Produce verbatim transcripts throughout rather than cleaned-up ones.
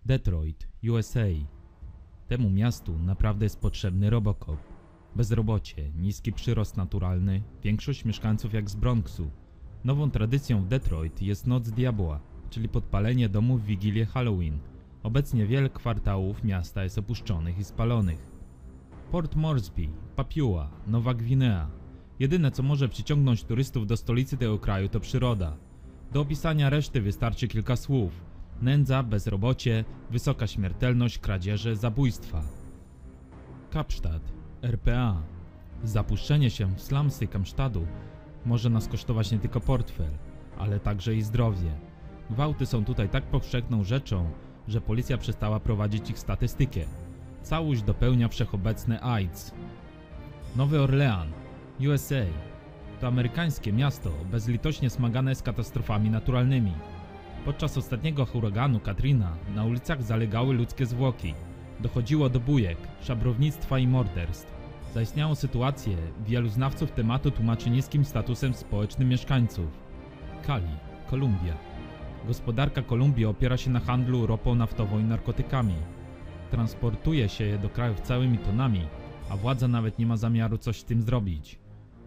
Detroit, U S A. Temu miastu naprawdę jest potrzebny Robocop. Bezrobocie, niski przyrost naturalny, większość mieszkańców jak z Bronxu. Nową tradycją w Detroit jest Noc Diabła, czyli podpalenie domów w Wigilię Halloween. Obecnie wiele kwartałów miasta jest opuszczonych i spalonych. Port Moresby, Papua, Nowa Gwinea. Jedyne co może przyciągnąć turystów do stolicy tego kraju to przyroda. Do opisania reszty wystarczy kilka słów. Nędza, bezrobocie, wysoka śmiertelność, kradzieże, zabójstwa. Kapsztad, R P A. Zapuszczenie się w slumsy Kapsztadu może nas kosztować nie tylko portfel, ale także i zdrowie. Gwałty są tutaj tak powszechną rzeczą, że policja przestała prowadzić ich statystykę. Całość dopełnia wszechobecny AIDS. Nowy Orlean, U S A. To amerykańskie miasto bezlitośnie smagane z katastrofami naturalnymi. Podczas ostatniego huraganu Katrina na ulicach zalegały ludzkie zwłoki. Dochodziło do bujek, szabrownictwa i morderstw. Zaistniałą sytuację wielu znawców tematu tłumaczy niskim statusem społecznym mieszkańców. Cali, Kolumbia. Gospodarka Kolumbii opiera się na handlu ropą naftową i narkotykami. Transportuje się je do krajów całymi tonami, a władza nawet nie ma zamiaru coś z tym zrobić.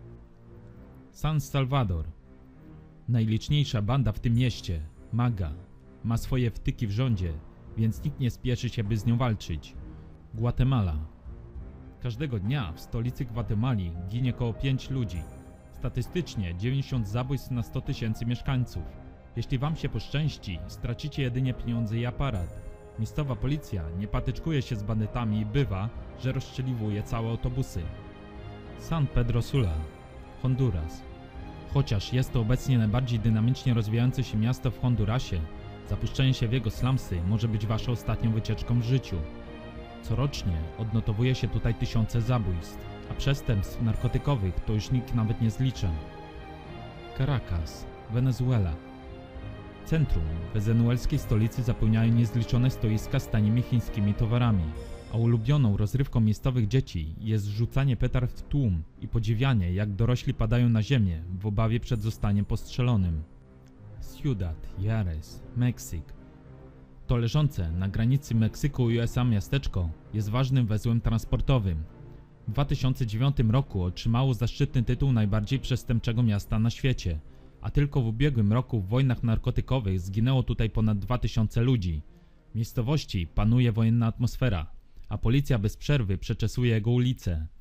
San Salvador. Najliczniejsza banda w tym mieście, Maga, ma swoje wtyki w rządzie, więc nikt nie spieszy się, by z nią walczyć. Gwatemala. Każdego dnia w stolicy Gwatemali ginie około pięć ludzi. Statystycznie dziewięćdziesiąt zabójstw na sto tysięcy mieszkańców. Jeśli wam się poszczęści, stracicie jedynie pieniądze i aparat. Miejscowa policja nie patyczkuje się z bandytami i bywa, że rozstrzeliwuje całe autobusy. San Pedro Sula, Honduras. Chociaż jest to obecnie najbardziej dynamicznie rozwijające się miasto w Hondurasie, zapuszczenie się w jego slumsy może być waszą ostatnią wycieczką w życiu. Corocznie odnotowuje się tutaj tysiące zabójstw, a przestępstw narkotykowych to już nikt nawet nie zlicza. Caracas, Wenezuela. Centrum wenezuelskiej stolicy zapełniają niezliczone stoiska z tanimi chińskimi towarami, a ulubioną rozrywką miejscowych dzieci jest rzucanie petard w tłum i podziwianie, jak dorośli padają na ziemię w obawie przed zostaniem postrzelonym. Ciudad Juárez, Meksyk. To leżące na granicy Meksyku i U S A miasteczko jest ważnym węzłem transportowym. W dwa tysiące dziewiątym roku otrzymało zaszczytny tytuł najbardziej przestępczego miasta na świecie, a tylko w ubiegłym roku w wojnach narkotykowych zginęło tutaj ponad dwa tysiące ludzi. W miejscowości panuje wojenna atmosfera, a policja bez przerwy przeczesuje jego ulice.